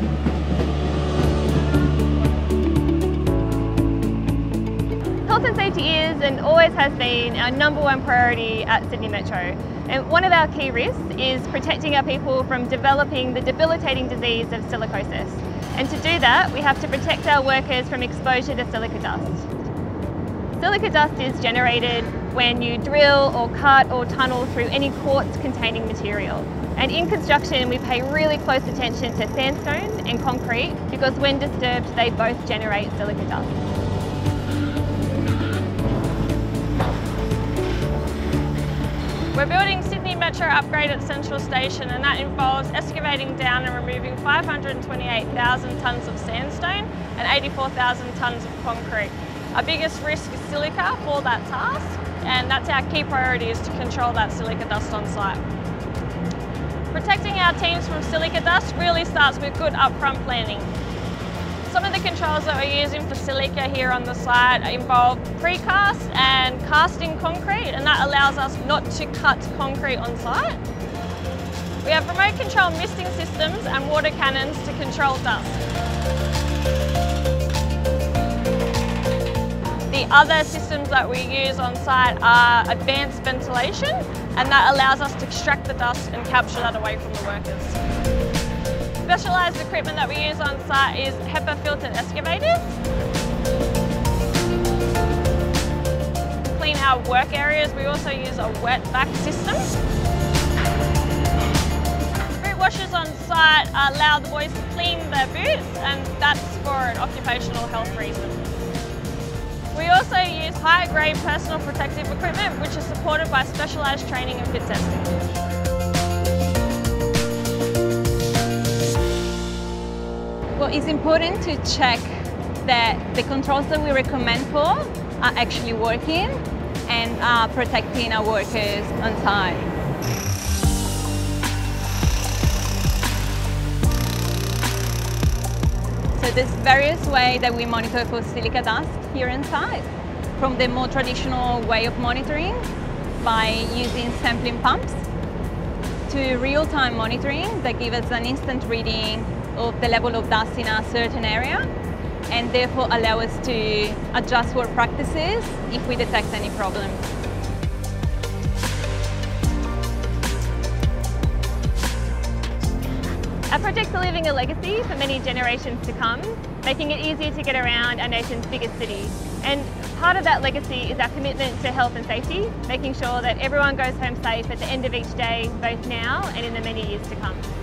Health and safety is and always has been our #1 priority at Sydney Metro. And one of our key risks is protecting our people from developing the debilitating disease of silicosis. And to do that, we have to protect our workers from exposure to silica dust. Silica dust is generated when you drill or cut or tunnel through any quartz containing material. And in construction, we pay really close attention to sandstone and concrete because when disturbed, they both generate silica dust. We're building Sydney Metro Upgrade at Central Station, and that involves excavating down and removing 528,000 tonnes of sandstone and 84,000 tonnes of concrete. Our biggest risk is silica for that task, and that's our key priority, is to control that silica dust on site. Protecting our teams from silica dust really starts with good upfront planning. Some of the controls that we're using for silica here on the site involve precast and casting concrete, and that allows us not to cut concrete on site. We have remote control misting systems and water cannons to control dust. The other systems that we use on site are advanced ventilation, and that allows us to extract the dust and capture that away from the workers. Specialised equipment that we use on site is HEPA filtered excavators. To clean our work areas, we also use a wet vac system. Boot washers on site allow the boys to clean their boots, and that's for an occupational health reason. We also use higher grade personal protective equipment, which is supported by specialised training and fit testing. Well, it's important to check that the controls that we recommend for are actually working and are protecting our workers on site. So there's various ways that we monitor for silica dust here on site, from the more traditional way of monitoring by using sampling pumps to real-time monitoring that give us an instant reading of the level of dust in a certain area and therefore allow us to adjust work practices if we detect any problems. Our projects are leaving a legacy for many generations to come, making it easier to get around our nation's biggest city. And part of that legacy is our commitment to health and safety, making sure that everyone goes home safe at the end of each day, both now and in the many years to come.